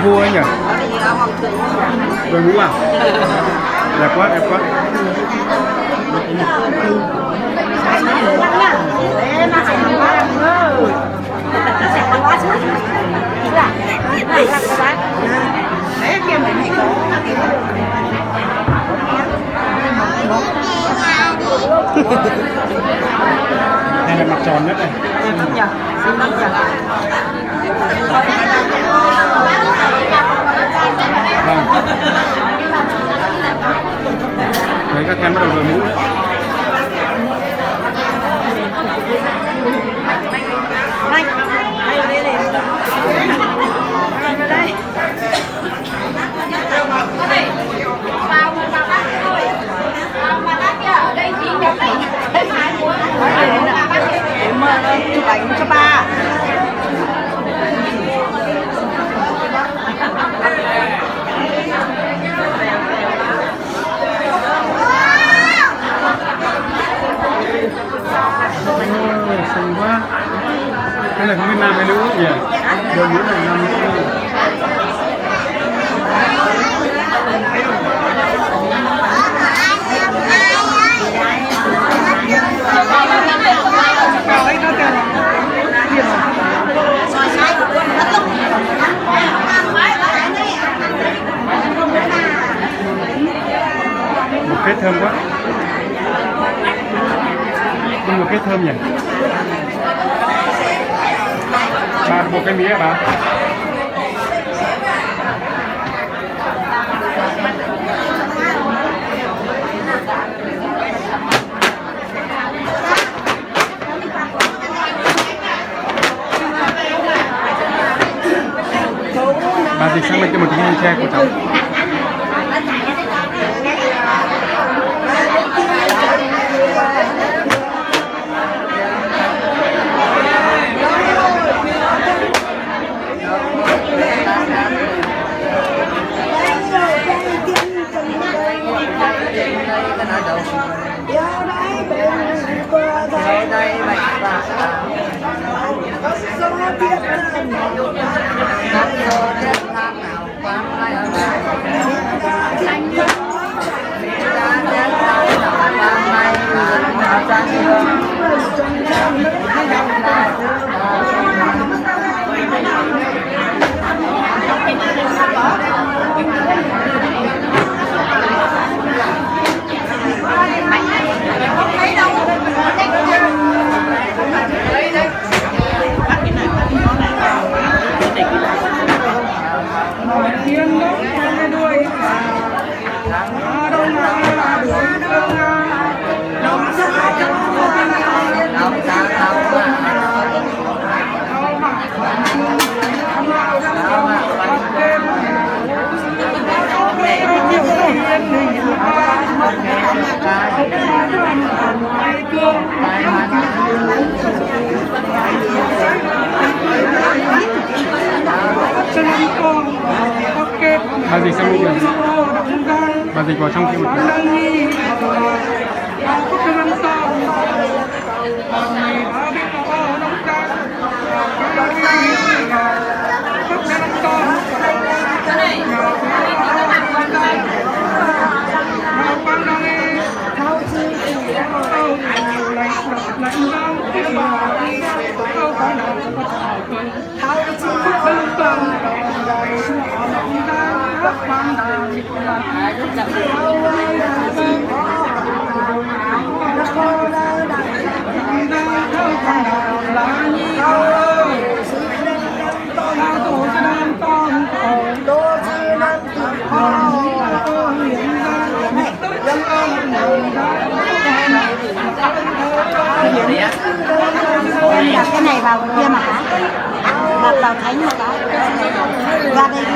vua ấy nhỉ? Đội mũ à? Đẹp quá, đẹp quá. Này là mặt tròn nhất này. Vâng. Đấy, các em bắt đầu đội mũ. Chụp ảnh cho ba. Xinh quá. Cái này không biết nam hay nữ nhỉ? Đội mũ này nam nữ. Một kết thơm quá. Một kết thơm nhỉ? Bà một cái mía bà. Bà dịch sang bên cái một cái tre của cháu. Bà dịch sang bên này. Bà dịch vào trong kia một tí. Đặt cái này vào kia mà hả? Đặt vào thánh một cái. Ra đây.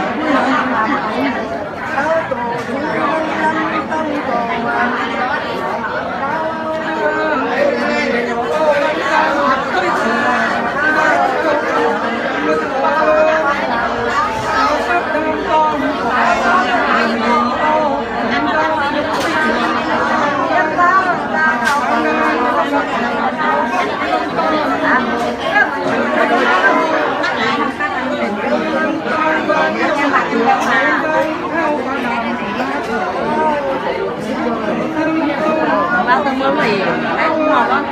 từ mưa thì ai cũng ngọt lắm.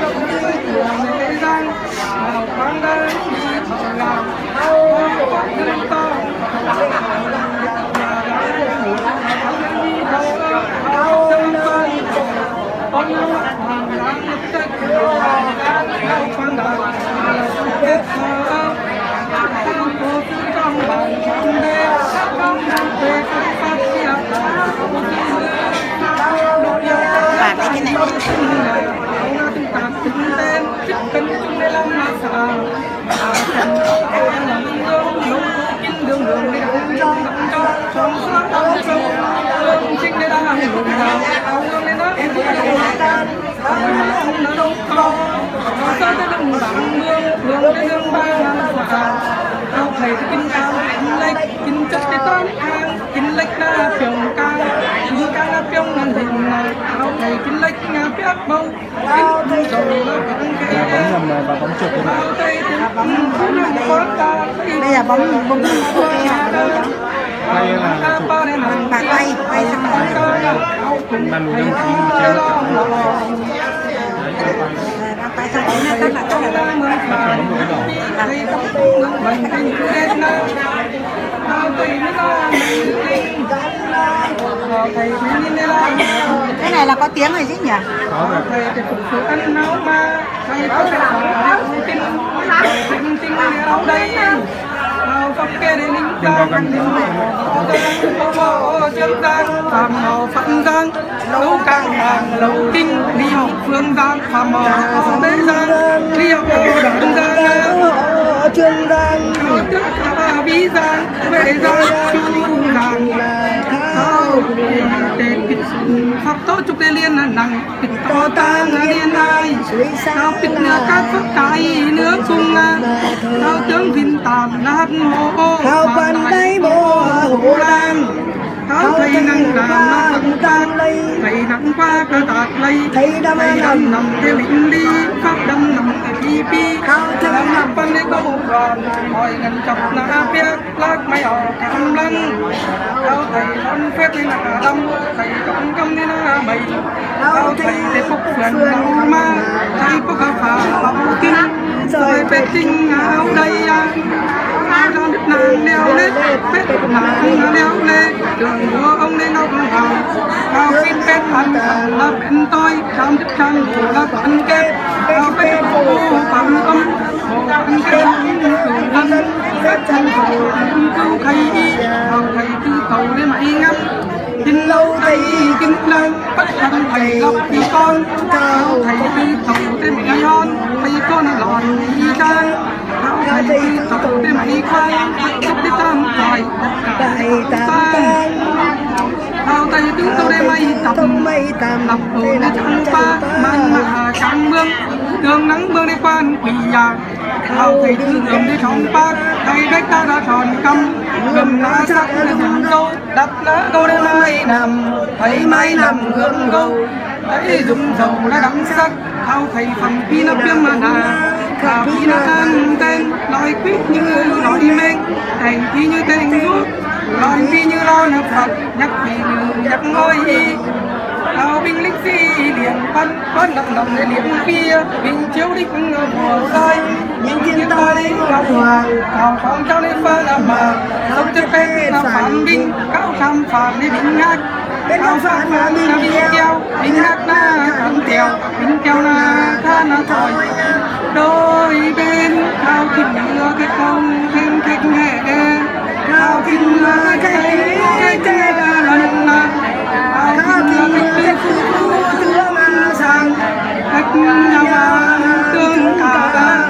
Bạn lấy cái này. thầy kinh cao kinh chất cái toán kinh lệch là phiền cao kinh cao là phiền ngàn hình thầy kinh lệch là biết bao kinh cầu là vẫn cái và bóng chụp đây là bóng ok hả đâu đó đây là bạc bay xong rồi bàn lùi đông chín treo tại sao đấy nó rất là cái này là có tiếng rồi chứ nhỉ? có rồi. Thầy thì cũng sự ăn nấu mà thầy có thể hỏi tin ở đây nào pháp kê để ninh giang chương giang phạm hậu phận giang lâu càng hàng lâu kinh đi học phương giang phạm hậu bế giang đi học đảng giang chương giang trước cả bí giang về giang chu giang pháp tốt chúc lê liên là nặng kịch to tang là liên ai sao kịch nữa các pháp cái nước cung sao tướng phim tạm nát hồ thao bàn tay bồ hồ lan thao thầy năng làm nó thằng tang thầy nặng qua cơ tạt lây thầy đâm nằm theo lĩnh đi pháp đâm nằm ở đi pi thao nằm văn lấy có một đoàn hỏi ngân chọc là biết lát máy ở cam lăng thao thầy non phép lên là đâm thầy cộng câm lên là mày thao thầy để phục vườn đầu ma thầy có khả phá bọc kinh rồi về tinh áo đây áo trong đất nàng leo lên phép nàng leo lên đường của ông lên ngọc hoàng cao phim phép ăn là bên tôi trong đất trăng là toàn kép cao phép phố bằng âm bằng kép cùng ăn phép chân cầu cứu thầy thầy cứu cầu để mày ngắm kinh lâu thầy kinh lâu bắt thằng thầy gặp đi con cao thầy cứu cầu để mày on thầy con lòn đi trang thầy cứu cầu để mày khoan chúc đi tam tài thao tay tướng tôi đây mây tầm lập hồi để chẳng pha mang mà chẳng mương đường nắng mương đi quan quỳ già thao thầy tướng gầm đi trong pha thầy cách ta đã tròn căm gầm lá sắc để dừng câu đập lá câu để mai nằm thầy mai nằm gương câu ấy dùng dầu đã đắng sắc thao thầy phần phi nó biếm mà nà thà phi nó ăn tên nói quyết như nói men thành phi như tên rút nói phi như lo nợ phật nhắc phi như nhắc ngôi thao binh lính phi liền quan lập lòng để liền kia binh chiếu đích mùa rơi những chiến tay ngọc hoàng thao phong trao lên pha làm mà sông chất phê là phản binh cao tham phản để binh ngát cao phản là binh keo binh ngát na thằng tèo binh keo na tha na thổi đôi bên thao kinh mưa cái công thêm khách hệ thao kinh mưa cái lần na thao kinh cái phu tướng sang khách nhau tương cả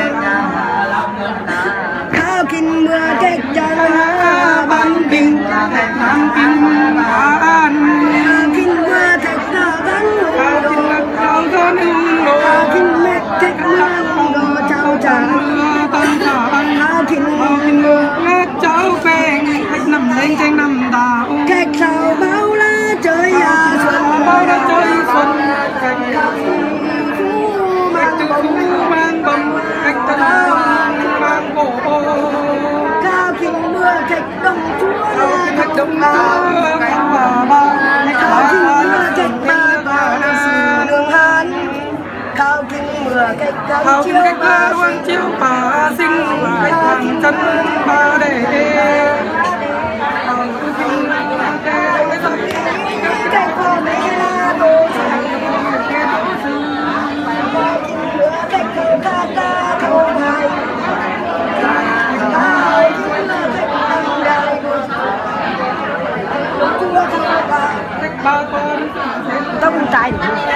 thao kinh mưa cái chân ban bình nam kinh an kinh mưa thật là bắn kinh là cao gió nương đồ kinh mệt thật nương đồ trao trả tân trả thao kinh mưa ngát cháu về khách nằm lên trên nằm đào hồng cách cơ quang chiếu bà sinh lại thằng chân ba để hồng kinh cái giấc cái con mẹ tôi cái tổ sư cái cơ ta thôi hai ba con tao con trai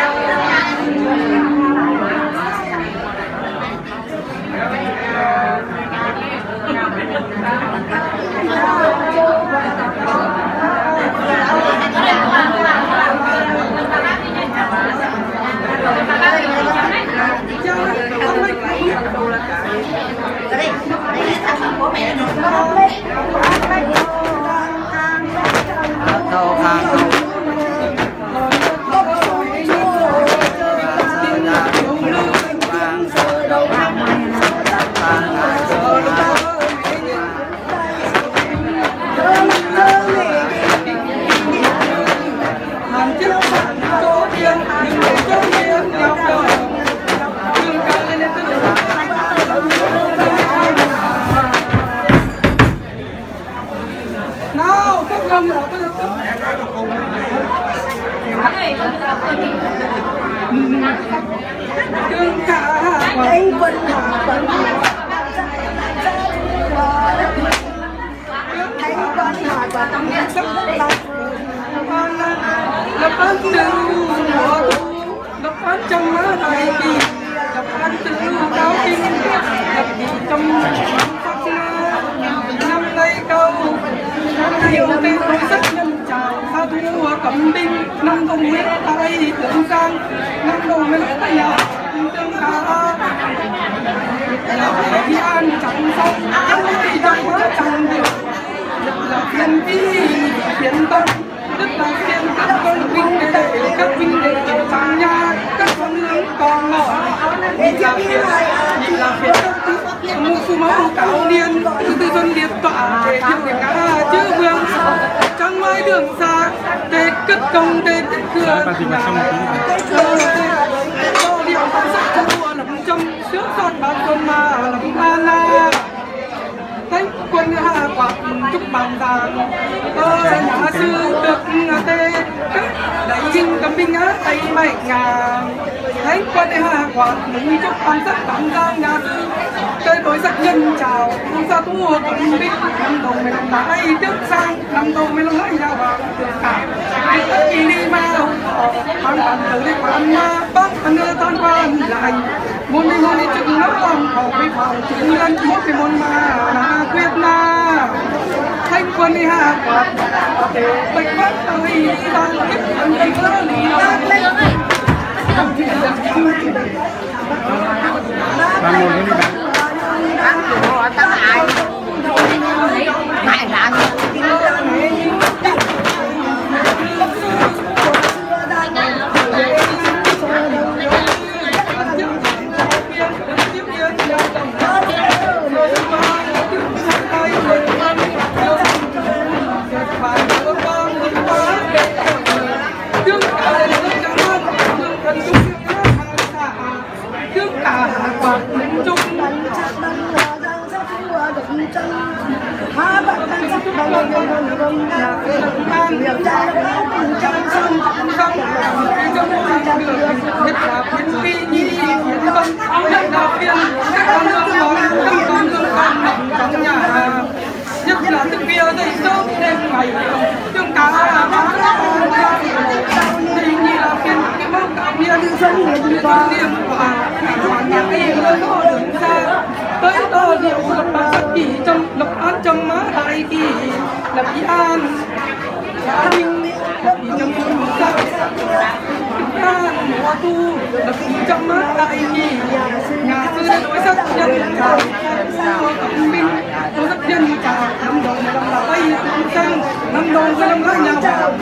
anh quân hạ quân anh quân hạ quân sắp lập lập án từ mùa thu lập án trong mớ thời kỳ lập án từ cao kinh lập kỳ trong pháp năm nay câu nhiều tên tôi rất nhân chào sa thu cẩm binh năm công nguyễn tay tưởng giang năm đầu mới lấy tay nhà tương khá là khi an chẳng xong anh đi trong quá chẳng được là phiền vi phiền tâm rất là phiền các con vinh đệ các vinh đệ chẳng nha các con hướng còn ngỏ là phiền một số máu cao niên từ dân điệp tọa để hiệu cả chữ vương trong ngoài đường xa để cất công để tích cửa điệu sắc thua lắm trong trước son bát con mà lắm ba la thánh quân hạ quạt chúc bàn đàn nhà sư được tê đại hình cầm binh á tay mày ngàn thánh quân hạ quạt mừng chúc bàn sắc bàn đàn nhà sư chơi đối sắc nhân chào không ra thua cầm binh năm đầu mày làm lại trước sang năm đầu mày làm lại nhà hoàng tất kỳ đi ma thằng bạn tử đi quán ma bắt anh đưa tan quan lại môn đi chừng lắm lòng họ bị phòng chừng lên một cái môn mà là quyết na thanh quân đi hạ quạt để bạch bắt tới đang biết anh đây có lý ba ngồi cái đi ăn của tao ai mày làm nhất là từ bia dậy sớm đêm ngày tương cá thì như là phiên cái mốc cả bia từ sân đến qua điểm và nhà đi lên họ đường xa tới to điệu lập bản sắc kỳ trong lập án trong má đại kỳ lập ý an xã minh lập ý trong thôn xa mùa thu lập ý trong má đại kỳ nhà sư đã đối sắc nhân chào cộng minh tôi rất nhân chào năm đầu mà làm là tây cũng sang năm đầu sẽ làm lại nhà vào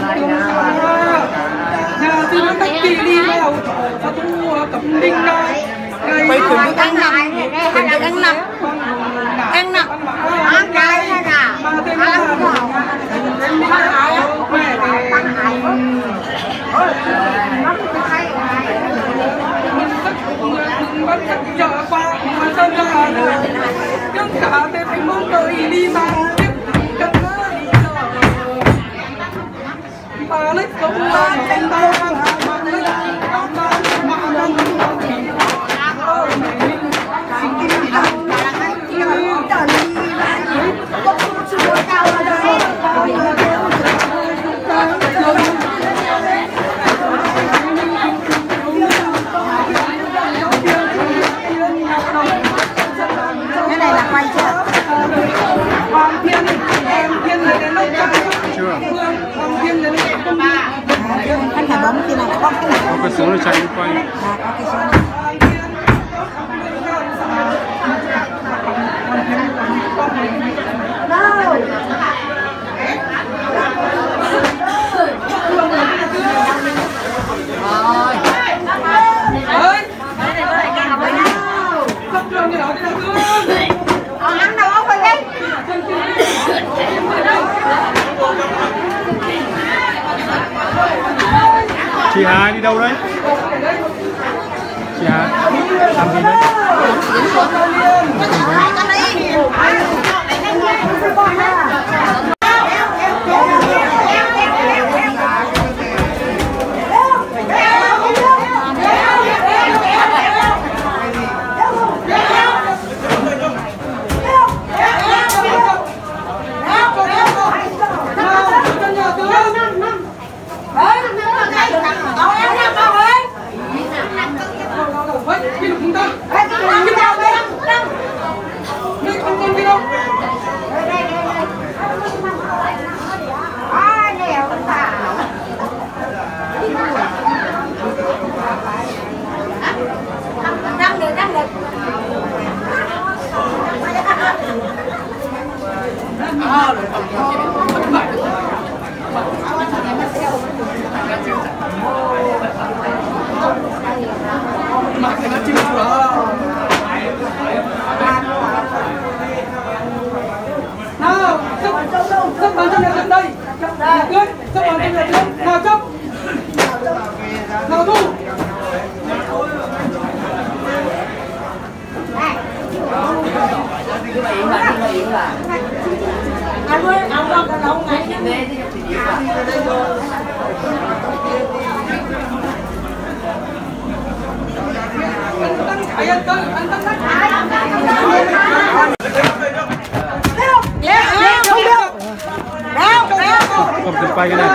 nhà sư đã tách kỳ đi vào và thu cộng minh này Bây giờ ăn nằm, ăn nằm, ăn nằm, ăn cái này nè, ăn vào, xuống rồi chạy đi quay. Chị Hà đi đâu đấy? Chị Hà làm gì đấy? Không được quay cái này.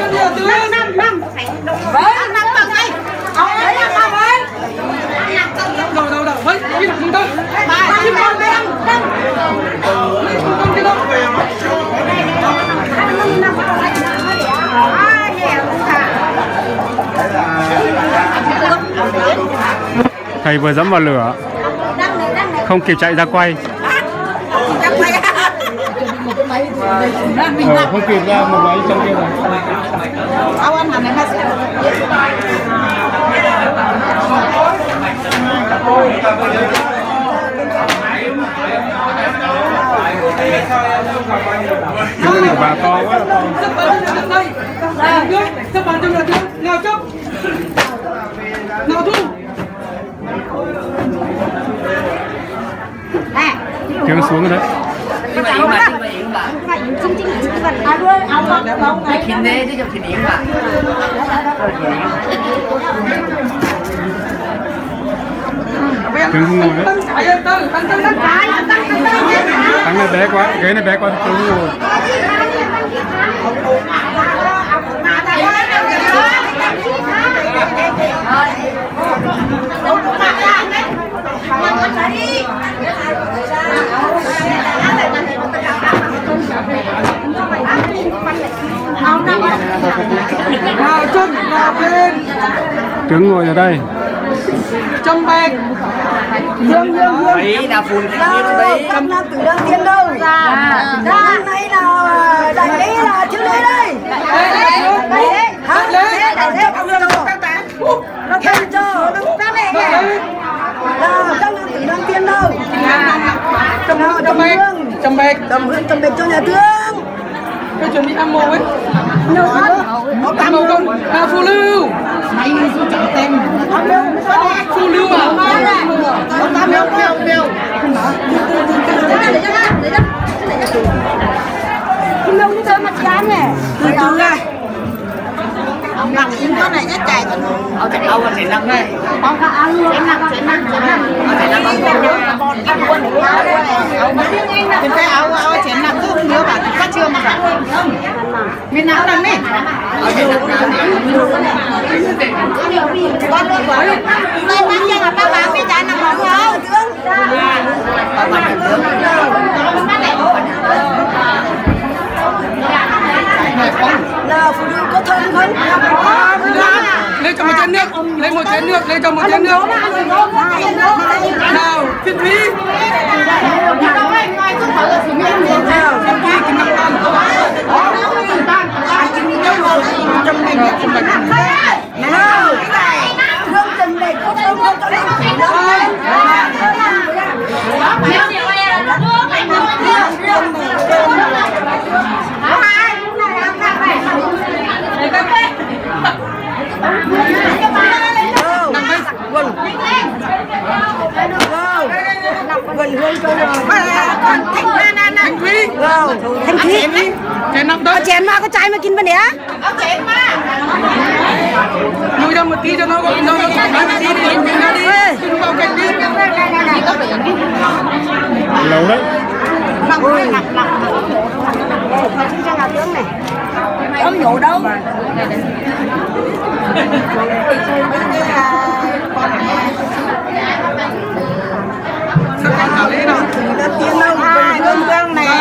Thầy vừa dẫm vào lửa, không kịp chạy ra quay. Không kịp ra một máy trong kia rồi. Cái này của bà to quá là to. Các bạn trong nhà trước, nào chấp, nào thu. Tiếng xuống rồi đấy. Tiếng không ngồi đấy. Thằng này bé quá, ghế này bé quá, tiếng không ngồi. Nào chân, nào bên. Tướng ngồi ở đây. Chân bẹt. Dương. Đấy là phun đấy. Cầm nam tử đang tiên đâu. Ra này là đại lý là chữ lý đây. Đấy. Hả? Đấy. Nó thêm cho. Nó này kìa. Là các nam tử đang tiên đâu. Trầm bẹt cho nhà thương. Tôi chuẩn bị ammo ấy. Nó ammo con. Nào phù lưu. Mày đi chẳng tem. Phù lưu à? Nó ta mèo. Kim đâu nó chơi mặt chán nhỉ? Từ từ đây. Ông nặng những con này nhất chạy còn Ông thì nặng đây. ông cả ăn luôn. Nặng. Bên cái áo chén nặng cứ nhớ bảo phát chưa mà cả. Miền áo nặng này. Con luôn bỏ luôn. Lên bán cho là các bạn biết chạy nặng không? Là phụ nữ có thân không? Lên cho một chân chén nước, lấy một chén nước, lấy cho một chén nước. Nào, Phiên Thúy. Phiên Thúy kính năm con. Nào, thương tình này không có lên chỉ đâu. Quỳnh Hương cho rồi. Thanh Thúy. Thanh Thúy. Chén năm đó. Chén mà có chai mà kín bên đấy á? Nuôi ra một tí cho nó nói một tí đi, mình ra đi. Chúng vào cạnh đi. Lâu đấy. Cho nào tướng này. Ông nhổ đâu? Tiên đâu hai gương gương này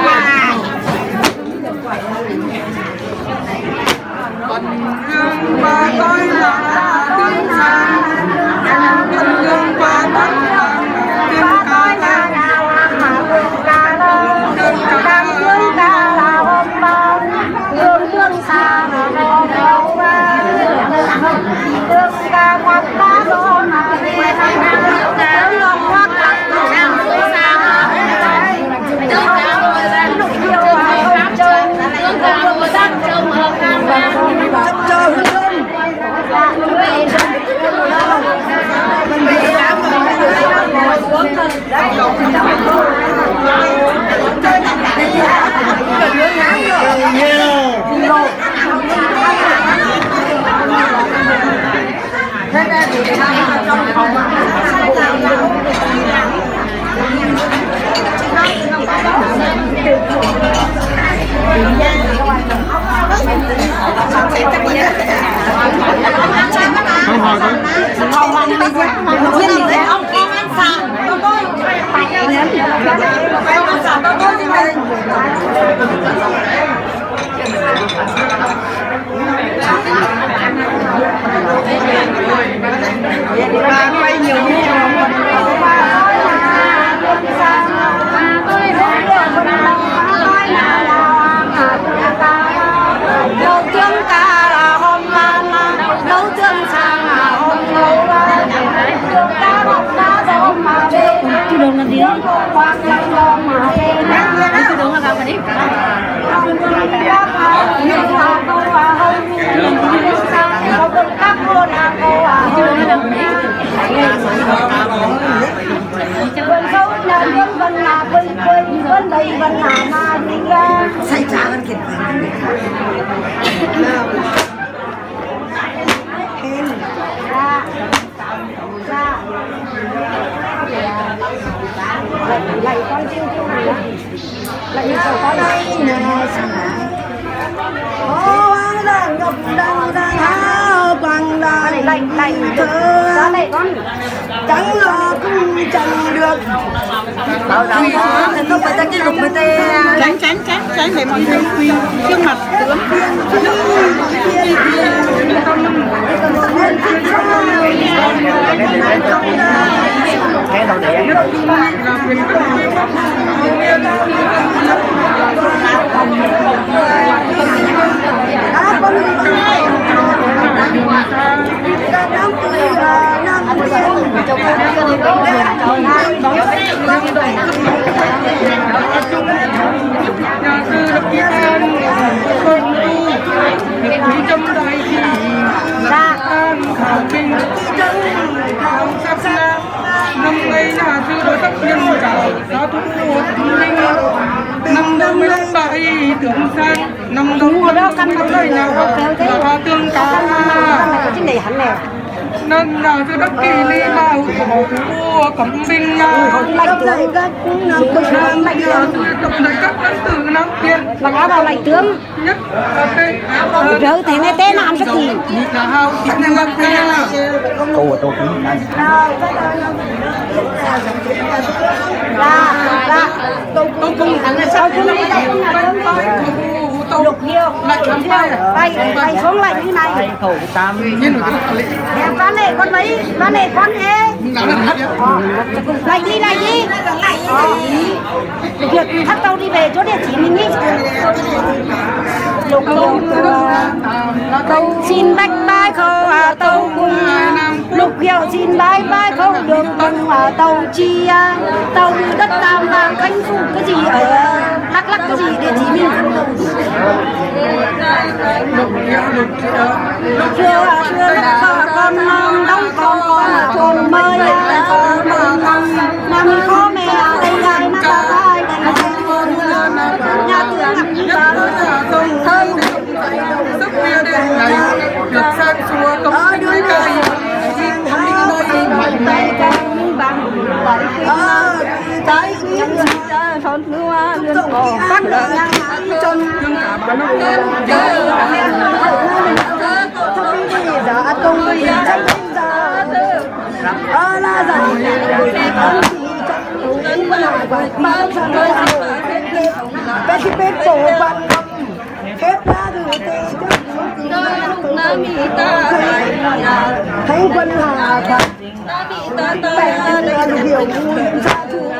Còn gương và tôi là tiếng sáng, còn gương và tôi là tiếng ca la, gương ca la hôm bao, gương xa hôm đâu ba, gương ca quạt lá đô mà về năm gương hoa cắt Không hỏi thôi. ông con ăn sàn quay nhiều Đầu tương ca là hôm nấu tương sang là hôm nấu tương ca hôm na hôm mà về Chú đường làm gì đó? quang lăng hôm mà về Chú đường là làm gì? Sai trả ăn kịp. Lại con chiêu chiêu này lại có đây nè Ngọc đang háo bằng đàn lại thơ ra đây con chẳng lo cũng chẳng được bảo đảm không phải ta cái lục mà tê tránh để mọi người quy trước mặt tướng Cái đầu đẻ. nhà sư lập kiên an không tu việc quý trong đại thị lập an khảo kinh khảo sát na năm nay nhà sư đối tác nhân chào giáo thú thánh linh năm đông mấy bảy tưởng san năm đông căn năm đời nào là hoa tương cá nên là sư đắc kỳ ly mạo thổ thua cẩm binh lạnh tướng các lạnh tướng tập đại các lãnh tử nam tiên mặc áo vào lạnh tướng nhất rớ thế này tên làm rất kỳ là hao thịnh ngập kia Cô ở tôi cũng này. là tôi cũng sau cùng đi đây không là tôi lục hiệu bay xuống lại như này em bán này con mấy bán này con ế lại đi việc thắt tàu đi về chỗ địa chỉ mình đi lục hiệu tàu xin bách bái khâu tàu cùng lục hiệu xin bái bái khâu được cùng tàu chi tàu đất Tam Vàng Khánh Phụ cái gì ở Đắk Lắk cái gì địa chỉ mình lục hiệu con đóng con trồn mơi mà mình có mẹ đây gái nó ai nhà tưởng thơm sức bia đêm này được sang xua công cái cây tới son nước lươn bò bắt lợn chân cả bà nó giờ tung là giờ bên tổ bạn khép ra rồi thấy quân Hà Phật bèn điều nguyện ra chùa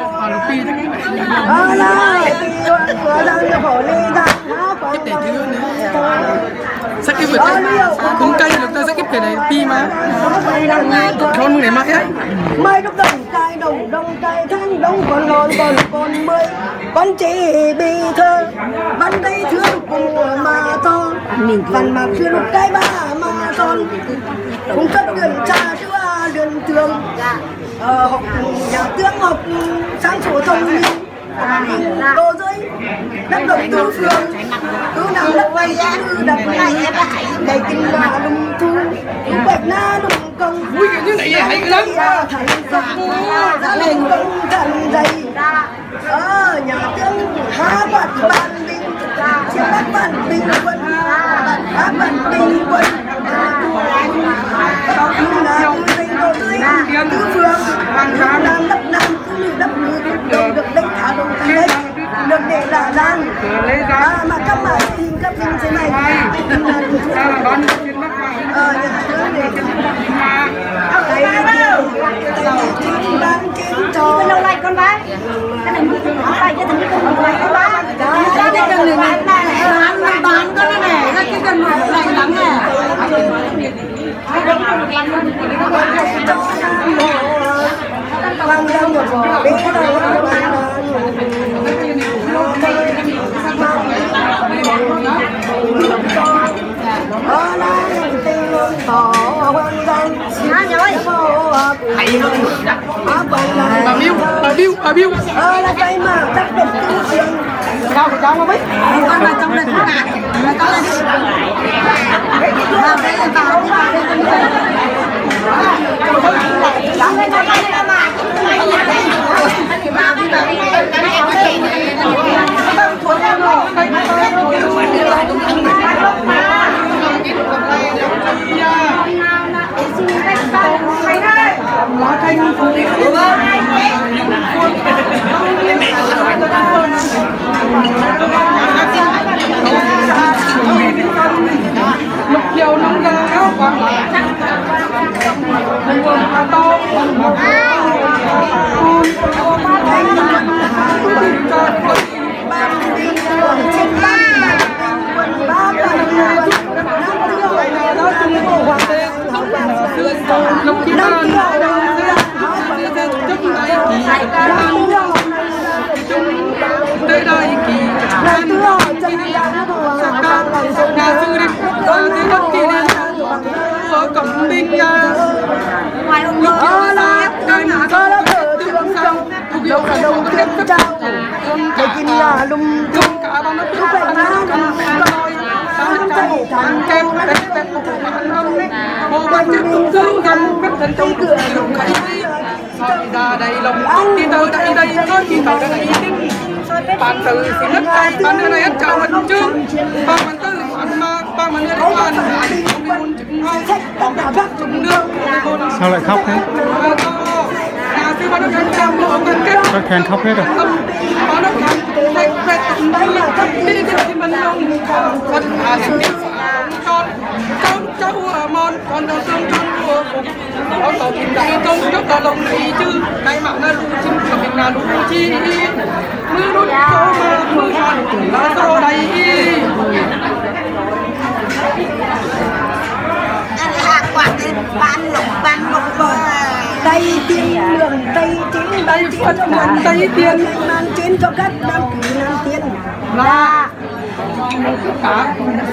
sẽ cái việc cũng cây được ta sẽ cái này pi mà con này mãi ấy mai lúc đồng cay tháng đông còn lon còn mười con chỉ bị thơ ban đây thương của mà to văn mà chưa lúc cái ba mà son cũng cấp đường trà chưa đường trường học nhà tướng học sáng phổ thông đồ dưới đất động tư phương cứ nào đất vay cứ đập này đầy kinh là lùng thu cứ bạch na lùng công vui như này hay lắm thành công gia đình công thành dày nhà tướng há quạt ban binh chiếc bát ban binh quân bát ban binh quân cứ là cứ sinh đồ dưới tứ phương nam đất nam cứ đất nữ đâu được đánh thả đâu thành đấy được để là lan mà các bạn xin cấp linh thế này nhà tướng để bán chín cho lâu nay con bác cái này mất tay cái thằng con con bác cái này cần người bán có cái này cái cần lạnh lắm nè vang ra một bé bà biêu là cây mà chắc được tư tiền sao mà cháu biết con là trong này không ngại là con là đi làm đây là vào lục chiều nông ra áo quần to tới đây kỳ nhà sư đi tôi thấy bất kỳ đi ở cổng binh ngoài ông đó là có là cờ trường sông lúc là đầu tiên trao để kinh là lùng tung cả ba nó lúc phải má con tay thằng kem cái bẹt một bạn không một bạn tiếp tục thương gần rất thành công cửa dùng cái ra đây lòng đi từ đây đây có gì tàu đây đi bạn từ xin đất tay bạn nơi này hết chào mình chương bạn mình tư bạn mình nơi bạn sao lại khóc thế? Nó khen khóc hết rồi. phải phải tận đây là các đi thì mình không con cháu mòn con đầu tương con của nó tổ chức đại công rất là lòng ý chứ cái mạng là lũ chim của mình là lũ chi mưa lút có mà mưa hòn là do đây ban lục Tây Tiên đường Tây Chính Tây Tiên Tây Tiên mang chiến cho các đăng ký nam tiên là cả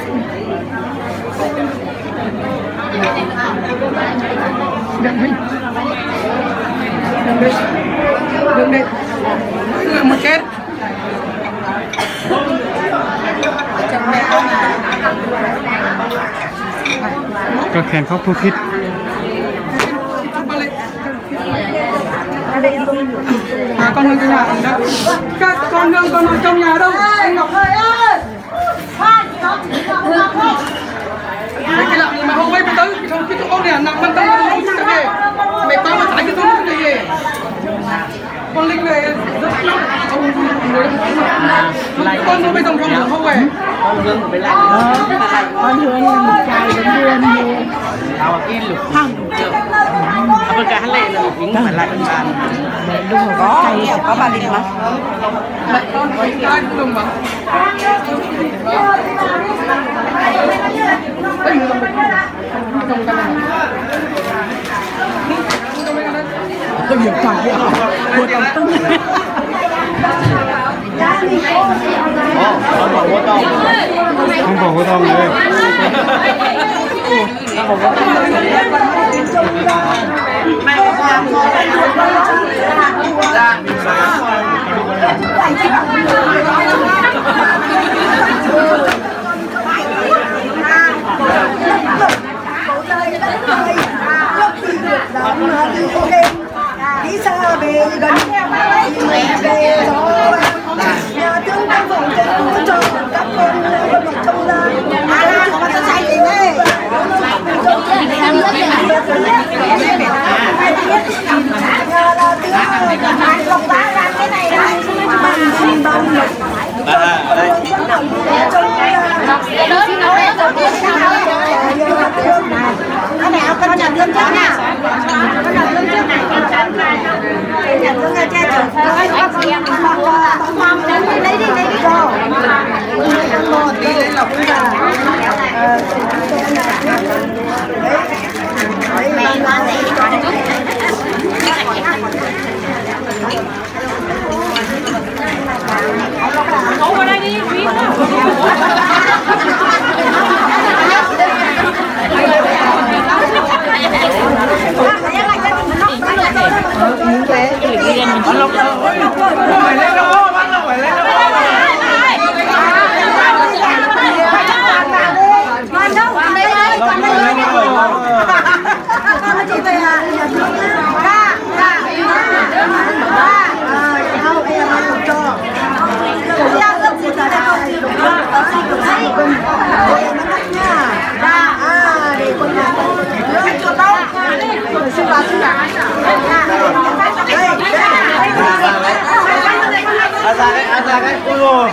đừng đi người mà chết ก็แข่งเขาผู้คิด con hương trong nhà đó các con hương con ở trong nhà đâu anh Ngọc ơi cái lợn mà hôm ấy mới tới trong cái chỗ này nặngมันต้องรู้จักไงmày bao mà trái cái túi cái gì con linh này rất con nó bây giờ không về con hương phải lại con hương là một trai đến vườn nào cái lục thằng chưa bên cả hắn lệ là những phải lại bên bàn đúng rồi có bà Linh mà con có ai cũng đồng mà tôi hiểu toàn vậy một đồng tung không bỏ vô tông không bỏ vô tôngเลย mẹ có làm rồi đi xa về gần về gió nhà tướng đang phòng trên núi cho các con vẫn mặc trông ra con cho sai gì đấy nhà là tướng lọc đá ra cái này đấy bằng đây con mèo con chặt lưng trước nè con chặt lưng trước này con chặt lưng là che chở lấy đi cho đi lấy lọc ra ngủ ở đây đi biết ra cái ui rồi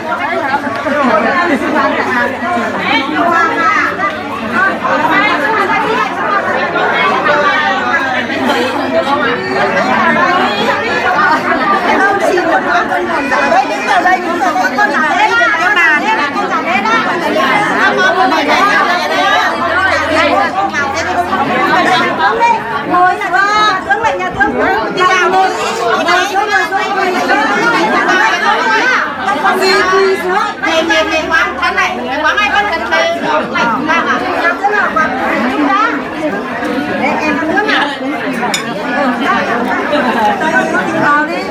ngồi là tướng lại nhà tướng đi nào đi mềm quán thân này quán ai bắt cần mềm này đang à thế nào quán chúng ta để em ăn nước nào vào đi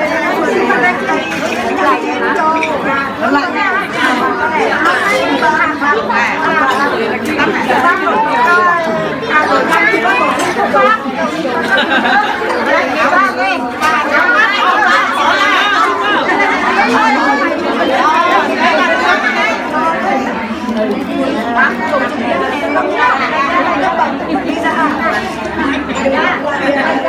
đi ra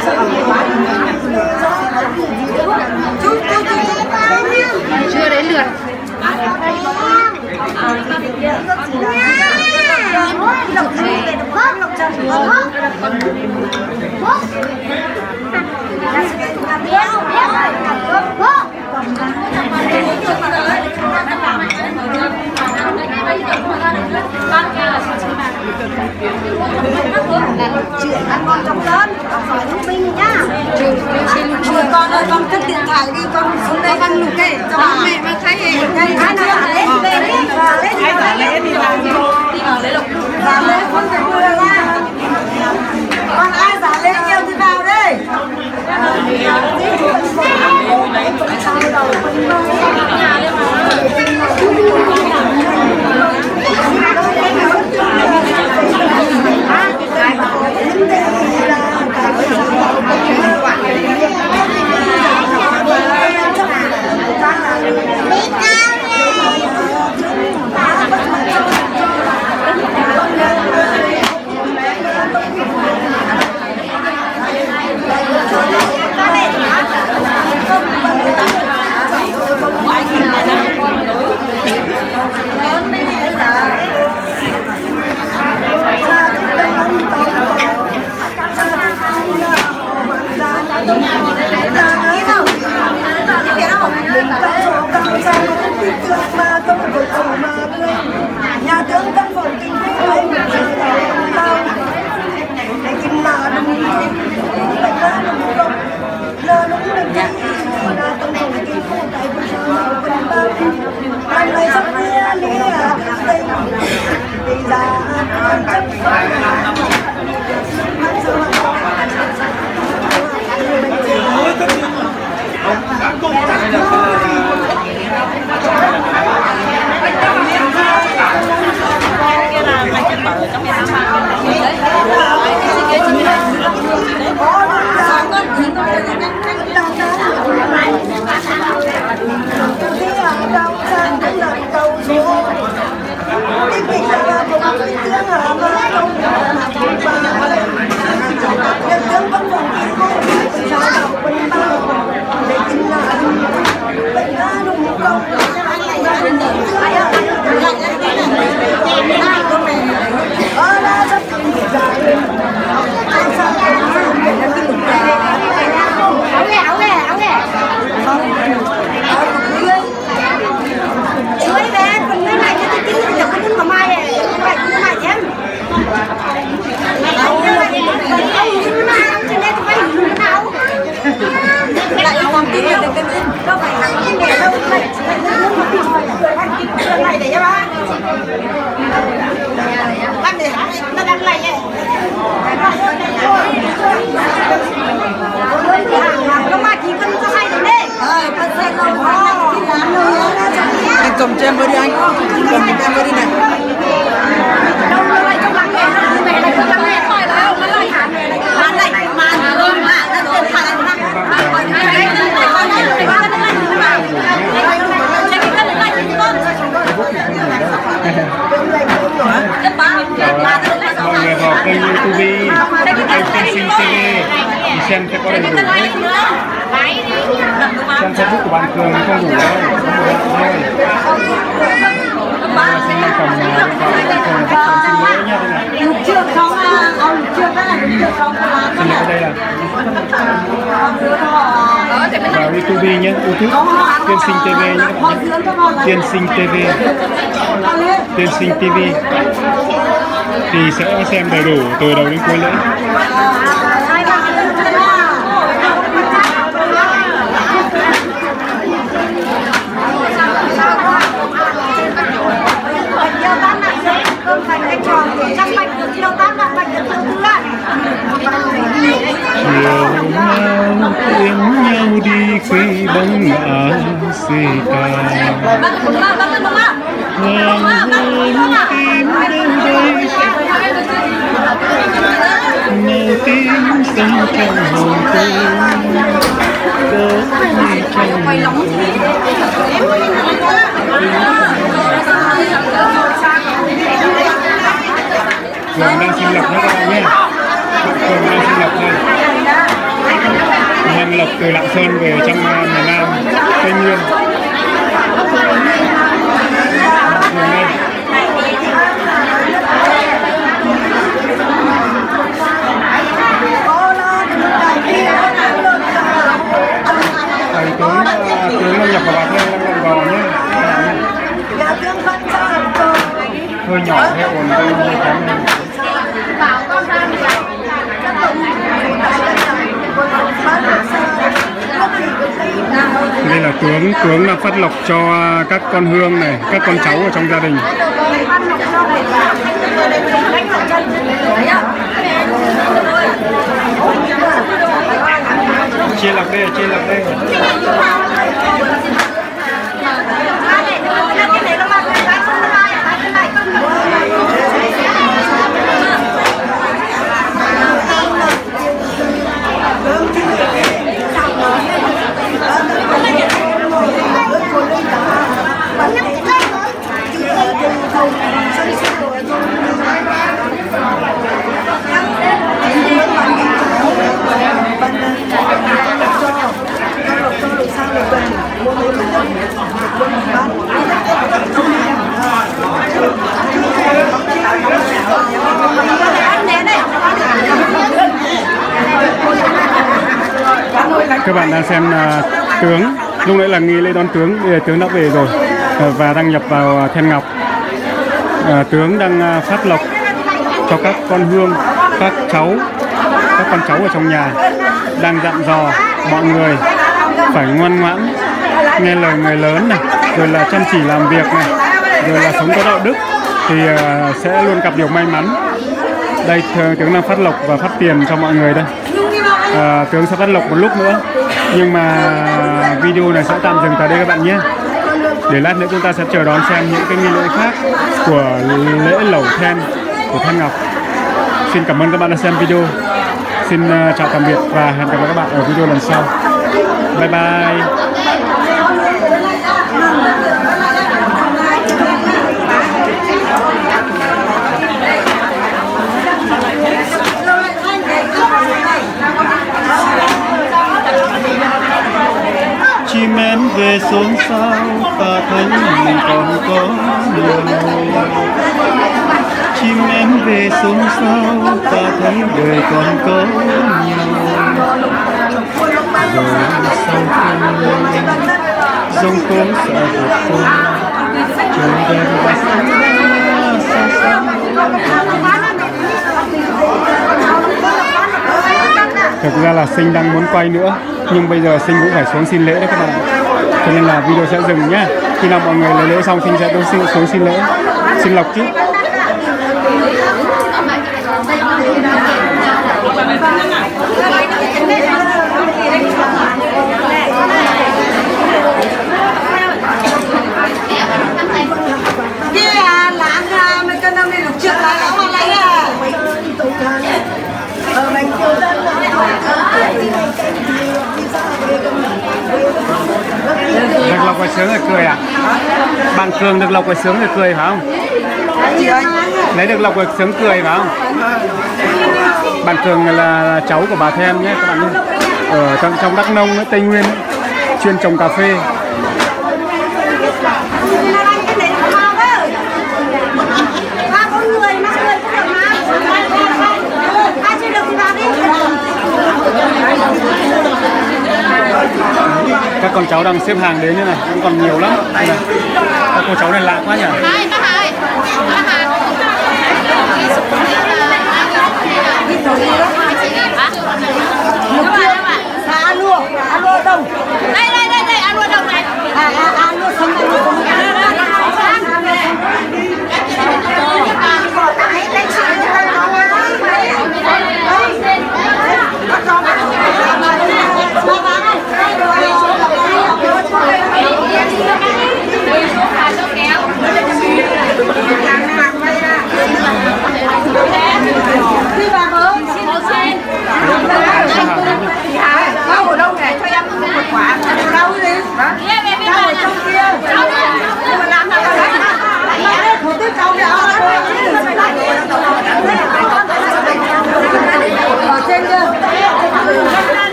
Chưa đến lượt. Chuyện ăn ngon trong lớn, khỏi lúc binh nhá. Con ơi, con cất điện thoại đi, con xuống đây ăn lục cái cho mẹ mang khai hệ. Đây, ai nào giả lễ về đi, ai giả lễ đi vào lễ lục. Giả lễ không phải vừa nha. Còn ai giả lễ nhiều thì vào đây. Nhà tướng căn phòng kinh tế ấy một giờ tao để kim là đúng bệnh là đúng không là đúng bệnh là căn phòng kinh tế tại bây giờ bệnh bao năm nay sắp kia đi đây đi ra chấp Anh cầm cho em với đi anh. Cầm cho em với đi này. Mọi người vào kênh YouTube kênh Sinh TV thì xem sẽ có đầy đủ. Xem Facebook của bạn Cường không đủ đâu, có một bạn thôi. Xin mời cầm vào Cường xin lỗi nha đây này. Lục chưa không ông chưa có là lục chưa không Xin lỗi đây là vào YouTube nhé, YouTube Tiên Sinh TV nhé các bạn nhé. Tiên Sinh TV, Tiên Sinh TV thì sẽ xem đầy đủ từ đầu đến cuối lễ. Chiều nhau đi khi bóng ngã xì ca hoàng hôn tim đâu đây màu tím xanh trong hồn tôi có gì trong lòng Cường đang sinh lập nhé các bạn nhé. Cường đang sinh lập đây. từ Lạng Sơn về trong miền Nam Tây Nguyên. Tướng nó nhập vào bạc lên nó gò nhé. Hơi nhỏ hay ổn tôi hơi kém lên. Đây là tướng là phát lộc cho các con hương này, các con cháu ở trong gia đình. Chia lọc đây, chia lọc đây. Các bạn đang xem tướng, lúc nãy là nghi lễ đón tướng, bây giờ tướng đã về rồi và đăng nhập vào then ngọc. Tướng đang phát lộc cho các con hương, các con cháu ở trong nhà, đang dặn dò mọi người phải ngoan ngoãn, nghe lời người lớn này, rồi là chăm chỉ làm việc này, rồi là sống có đạo đức thì sẽ luôn gặp điều may mắn. Đây tướng đang phát lộc và phát tiền cho mọi người đây. Tướng sẽ phát lộc một lúc nữa, nhưng mà video này sẽ tạm dừng tại đây các bạn nhé. Để lát nữa chúng ta sẽ chờ đón xem những cái nghi lễ khác của lễ lẩu then của Then Ngọc. Xin cảm ơn các bạn đã xem video. Xin chào tạm biệt và hẹn gặp lại các bạn ở video lần sau. Bye bye. Chim én về xôn xao, ta thấy mình còn có nhiều. Chim én về xôn xao, ta thấy đời còn có nhiều. Rồi sau khi giông tố sẽ vượt qua, trời đêm và xa xa. Thực ra là Sinh đang muốn quay nữa, nhưng bây giờ Sinh cũng phải xuống xin lễ đấy các bạn ạ. Cho nên là video sẽ dừng nhé. Khi nào mọi người lấy lễ xong Sinh sẽ xuống xin lễ, xin lộc chứ. Được lộc và sướng rồi cười à? Bạn Cường được lộc và sướng rồi cười phải không? Lấy được lộc và sướng cười phải không? Bạn Cường là cháu của bà Then nhé các bạn nhé. Ở trong Đắk Nông, Tây Nguyên, chuyên trồng cà phê. Các con cháu đang xếp hàng đến như này, cũng còn nhiều lắm. Các cô cháu này lạ quá nhỉ? Ăn luôn đâu? Đây, ăn luôn đâu này? Ăn luôn không đây luôn. Hãy subscribe cho kênh Ghiền Mì Gõ để không bỏ lỡ những video hấp dẫn.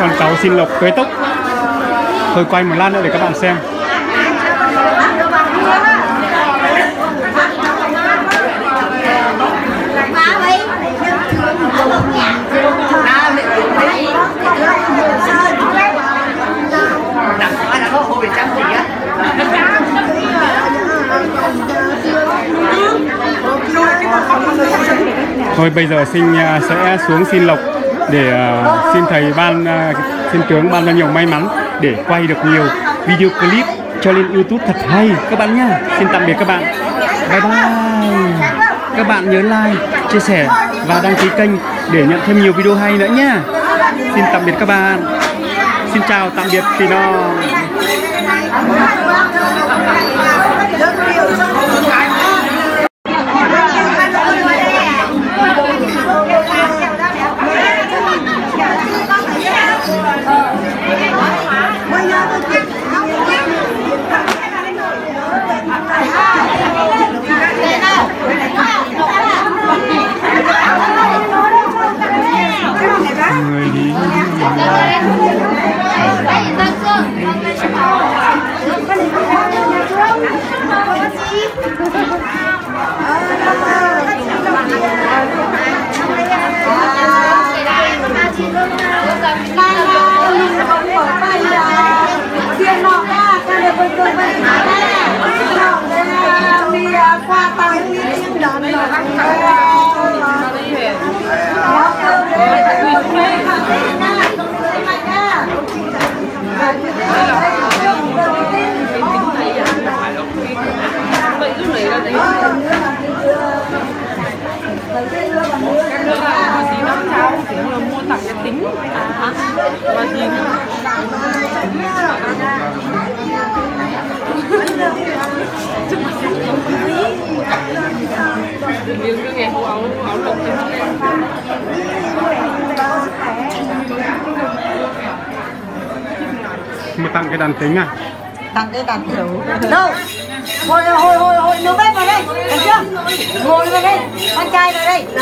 con cháu xin lộc cưới túc. Thôi quay một lát nữa để các bạn xem. Thôi bây giờ Sinh sẽ xuống xin lộc để xin thầy xin tướng ban ra nhiều may mắn để quay được nhiều video clip cho lên YouTube thật hay các bạn nhá. Xin tạm biệt các bạn. Bye bye. Các bạn nhớ like, chia sẻ và đăng ký kênh để nhận thêm nhiều video hay nữa nhá. Xin tạm biệt các bạn. Xin chào tạm biệt Tì Non. Người đi mua tặng cái tính và gì miếng cái nghề áo lộc mua tặng cái đàn tính à? Tặng cái đàn tính đâu? Hồi nấu bếp vào đây, được chưa? Ngồi vào đây, con trai vào đây.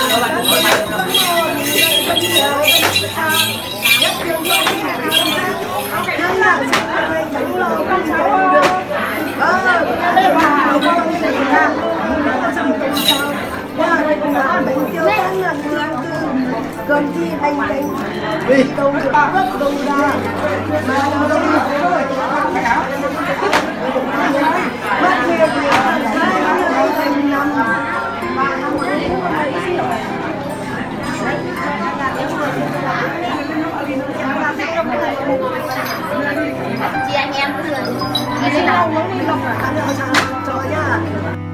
Cơm chi đánh đi câu được câu ra chị anh em cứ đi đâu nó đi đâu mà cho nhá.